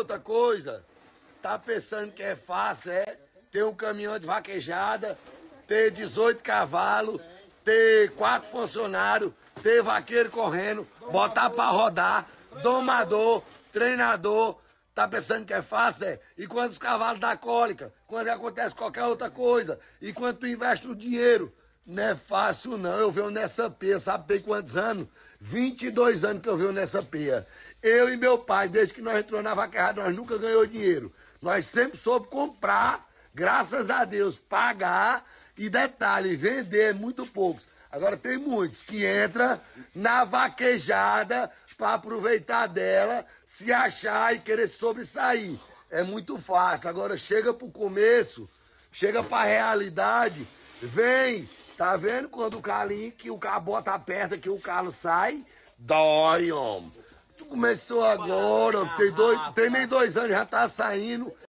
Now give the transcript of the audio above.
outra coisa, tá pensando que é fácil, é? Ter um caminhão de vaquejada, ter 18 cavalos, ter 4 funcionários, ter vaqueiro correndo, botar pra rodar, domador, treinador. Tá pensando que é fácil, é? E quando os cavalos dão cólica, quando acontece qualquer outra coisa, e quando tu investe o dinheiro, não é fácil não. Eu venho nessa peia, sabe tem quantos anos? 22 anos que eu venho nessa peia. Eu e meu pai, desde que nós entramos na vaquejada, nós nunca ganhou dinheiro. Nós sempre soube comprar, graças a Deus, pagar e detalhe, vender muito poucos. Agora tem muitos que entram na vaquejada para aproveitar dela, se achar e querer sobressair. É muito fácil. Agora chega pro começo, chega pra realidade, vem, tá vendo quando o calinho, que o carro bota aperta, que o calo sai, dói, homem. Tu começou agora, tem nem 2 anos, já tá saindo.